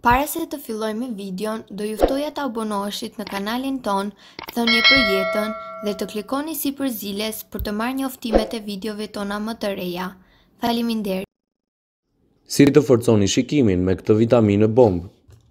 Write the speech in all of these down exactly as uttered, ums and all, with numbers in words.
Para se të fillojmë videon, do ju ftoja të abonoheshit në kanalin ton, thënie për jetën dhe të klikoni si përziles për të marrë njoftimet e videove tona më të reja. Faleminderit. Si të forconi shikimin me këtë vitaminë bombë?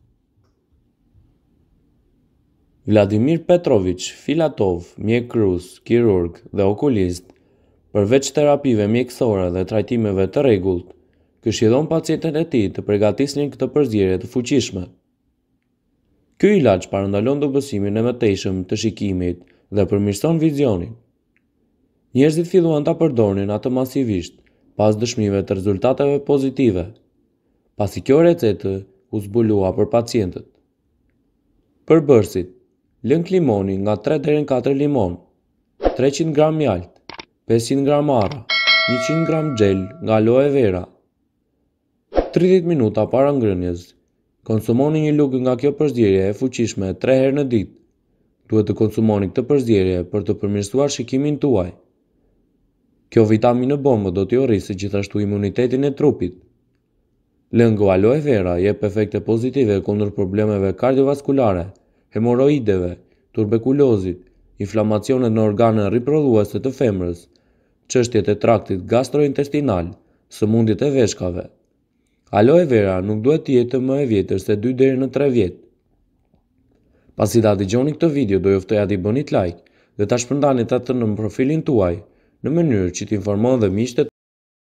Vladimir Petrović Filatov, mjek rus, kirurg dhe okulist, përveç terapive mjekësore dhe trajtimeve të rregullt, këshillon pacientët e tij të përgatisnin këtë përzierje të fuqishme. Ky ilaç parandalon dobësimin e mëtejshëm të shikimit dhe përmirëson vizionin. Njerëzit filluan ta përdornin atë masivisht pas dëshmive të rezultateve pozitive, pasi kjo recetë u zbulua për pacientët. Përbërësit: lëng limoni nga tre deri në katër limon, treqind gram mjalt, pesëqind gram arra, njëqind gram xhel nga aloe vera. tridhjetë minuta para ngrënies, konsumoni një lugë nga kjo përzierje e fuqishme tre herë në ditë. Duhet të konsumoni këtë përzierje për të përmirësuar shikimin tuaj. Kjo vitaminë bombë do t'ju rrisë gjithashtu imunitetin e trupit. Lëngu aloe vera jep efekte pozitive kundër problemeve kardiovaskulare, hemoroideve, tuberkulozit, inflamacionet në organet riprodhuese të femrës, çështjet e traktit gastrointestinal, sëmundjet e veshkave. Aloe vera nuk duhet të jetë më e vjetër se dy deri në tre vjet. Pasi ta dëgjoni këtë video, do ju ftoja t'i bëni like dhe ta shpërndani atë në profilin tuaj, në mënyrë që t'informoni dhe miqtë